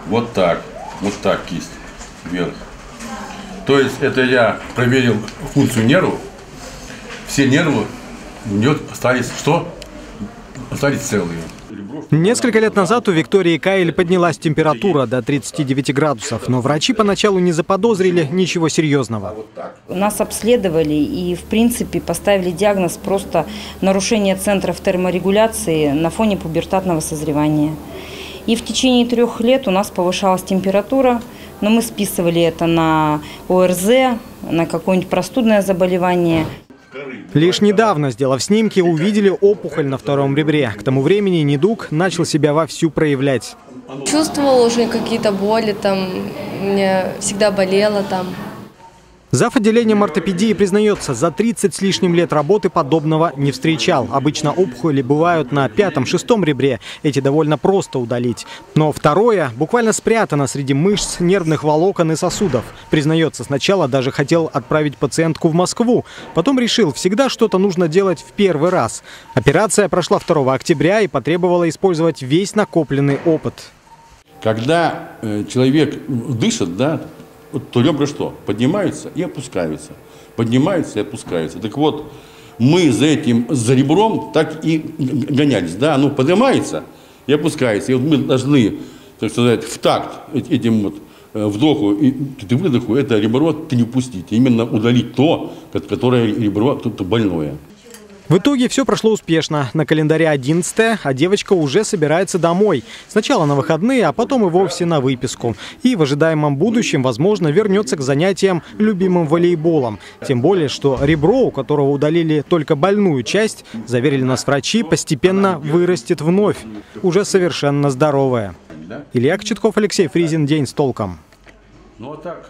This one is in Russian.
вот так кисть вверх. То есть это я проверил функцию нервов. Все нервы у нее остались что? Остались целые. Несколько лет назад у Виктории Каэль поднялась температура до 39 градусов, но врачи поначалу не заподозрили ничего серьезного. Нас обследовали и, в принципе, поставили диагноз просто нарушение центров терморегуляции на фоне пубертатного созревания. И в течение 3 лет у нас повышалась температура, но мы списывали это на ОРЗ, на какое-нибудь простудное заболевание. Лишь недавно, сделав снимки, увидели опухоль на 2-м ребре. К тому времени недуг начал себя вовсю проявлять. Чувствовала уже какие-то боли, там, мне всегда болело там. Зав. Отделением ортопедии признается, за 30 с лишним лет работы подобного не встречал. Обычно опухоли бывают на 5-6 ребре. Эти довольно просто удалить. Но второе буквально спрятано среди мышц, нервных волокон и сосудов. Признается, сначала даже хотел отправить пациентку в Москву. Потом решил, всегда что-то нужно делать в первый раз. Операция прошла 2 октября и потребовала использовать весь накопленный опыт. Когда человек дышит, да, то ребра что? Поднимаются и опускаются. Поднимаются и опускаются. Так вот, мы за ребром так и гонялись. Да, оно поднимается и опускается. И вот мы должны, так сказать, в такт этим вот вдоху и выдоху это ребро не упустить. Именно удалить то, которое ребро кто-то больное. В итоге все прошло успешно. На календаре 11-е, а девочка уже собирается домой. Сначала на выходные, а потом и вовсе на выписку. И в ожидаемом будущем, возможно, вернется к занятиям любимым волейболом. Тем более, что ребро, у которого удалили только больную часть, заверили нас врачи, постепенно вырастет вновь. Уже совершенно здоровое. Илья Кочетков, Алексей Фризин. День с толком.